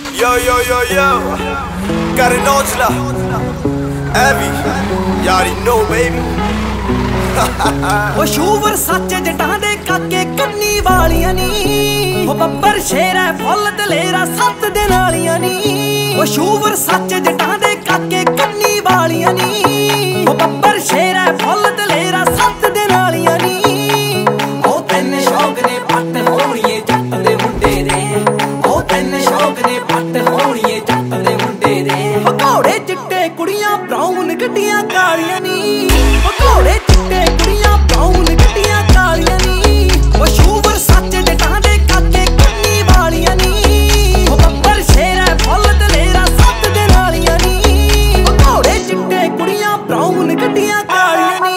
Yo, Karan Aujla, Avvy, you already know baby. ਉਹ sure ਸੱਚ ਜਟਾਂ ਦੇ ਕਾਕੇ ਕੰਨੀ ਵਾਲੀਆਂ ਨੀ ਉਹ ਬੱਬਰ ਸ਼ੇਰ ਹੈ ਫੁੱਲ ਦਲੇਰਾ ਸੱਤ ਦੇ ਨਾਲੀਆਂ ਨੀ ਉਹ ਸ਼ੂਵਰ ਸੱਚ ਜਟਾਂ ਦੇ ਕਾਕੇ ਕੰਨੀ ਵਾਲੀਆਂ ਨੀ ਉਹ ਬੱਬਰ ਸ਼ੇਰ ਹੈ ਫੁੱਲ ਦਲੇਰਾ ਸੱਤ ਦੇ ਨਾਲੀਆਂ ਨੀ ਉਹ ਤੈਨੂੰ ਸ਼ੌਕ ਨੇ ਪੱਟ ਹੋਣੀਏ ਜੱਟ ਦੇ ਮੁੰਡੇ ਦੇ ਉਹ ਤੈਨੂੰ ਸ਼ੌਕ ਨੇ ਪੱਟ ਹੋਣੀਏ ਜੱਟ ਦੇ ਮੁੰਡੇ ਦੇ ਘੋੜੇ ਚਿੱਟੇ ਕੁੜੀਆਂ ਬਰਾਊਨ ਗੱਡੀਆਂ ਕਾਲੀਆਂ ਨੀ ਘੋੜੇ ਚਿੱਟੇ ਕੁੜੀਆਂ ਬਰਾਊਨ ਗੱਡੀਆਂ ਕਾਲੀਆਂ ਨੀ ਉਹ ਸ਼ੂਵਰ ਸੱਚ ਜਟਾਂ ਦੇ ਕਾਕੇ ਕੰਨੀ ਵਾਲੀਆਂ ਨੀ ਉਹ ਬੱਬਰ ਸ਼ੇਰ ਹੈ ਫੁੱਲ ਦਲੇਰਾ ਸੱਤ ਦੇ ਨਾਲੀਆਂ ਨੀ ਉਹ ਘੋੜੇ ਚਿੱਟੇ ਕੁੜੀਆਂ ਬਰਾਊਨ ਗੱਡੀਆਂ ਕਾਲੀਆਂ ਨੀ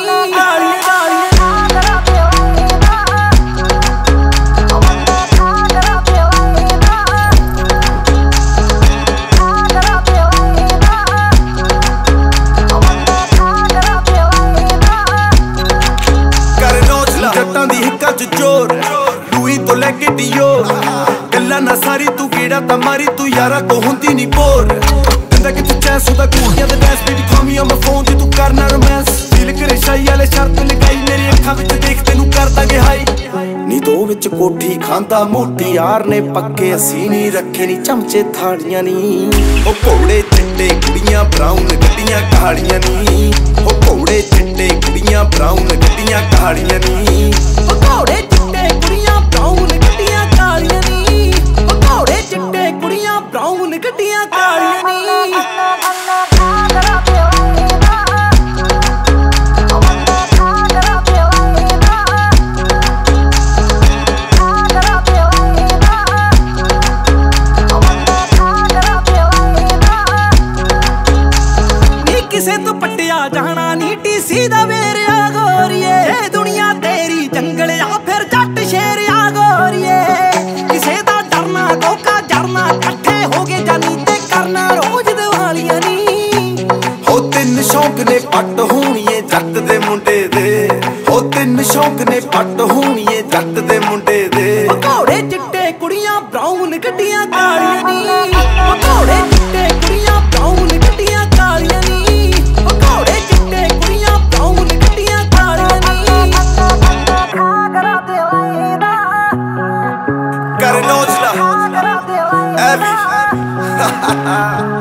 जोर लुई तो लेके दियो गल्ला ना सारी तू गेड़ा ता मारी तू यारा को हुंदी नी बोर गंदा कि तू चैस उदा कुड़ियां दे डैस बेटी call me on my phone जे तू करना रोमांस फील करे शाई वाले शर्त लगाई मेरी अखां विच देख तैनू करदा गे हाई नी दो विच कोठी खांदा मोटी यार ने पक्के असी नी रखे नी चमचे थाड़ियां नी ओ घोड़े चिट्टे कुड़ियां ब्राउन गड्डियां कालियां नी ओ घोड़े चिट्टे कुड़ियां ब्राउन गड्डियां कालियां नी घोड़े चिट्टे कुड़ियां ब्राउन गड्डियां कालियां नी घोड़े चिट्टे कुड़ियां ब्राउन गड्डियां कालियां नी ਕਿਸੇ ਤੋਂ ਪੱਟਿਆ ਜਾਣਾ ਨੀ ਟੀਸੀ ਦਾ ਵੇਰਿਆ ਗੋਰੀਏ ਇਹ ਦੁਨੀਆ ਤੇਰੀ ਜੰਗਲ ਆ ਫਿਰ ਜੱਟ ਸ਼ੇਰ ਆ ਗੋਰੀਏ ਕਿਸੇ ਦਾ ਡਰਨਾ ਧੋਖਾ ਜਰਨਾ ਇਕੱਠੇ ਹੋ ਗਏ ਜਾਨੀ ਤੇ ਕਰਨਾ ਰੋਜ਼ ਦਿਵਾਲੀਆਂ ਨੀ ਹੋ ਤਿੰਨ ਸ਼ੌਂਕ ਨੇ ਪੱਟ ਹੋਣੀਏ ਜੱਟ ਦੇ ਮੁੰਡੇ ਦੇ ਹੋ ਤਿੰਨ ਸ਼ੌਂਕ ਨੇ ਪੱਟ ਹੋਣੀਏ ਜੱਟ ਦੇ ਮੁੰਡੇ ਦੇ ਘੋੜੇ ਚਿੱਟੇ ਕੁੜੀਆਂ ਬਰਾਊਨ ਗੱਡੀਆਂ ਕਾਲੀਆਂ ਨੀ ਘੋੜੇ ਚਿੱਟੇ ਕੁੜੀਆਂ ਬਰਾਊਨ ਗੱਡੀਆਂ ਕਾਲੀਆਂ ਨੀ Karan Aujla, Avvy.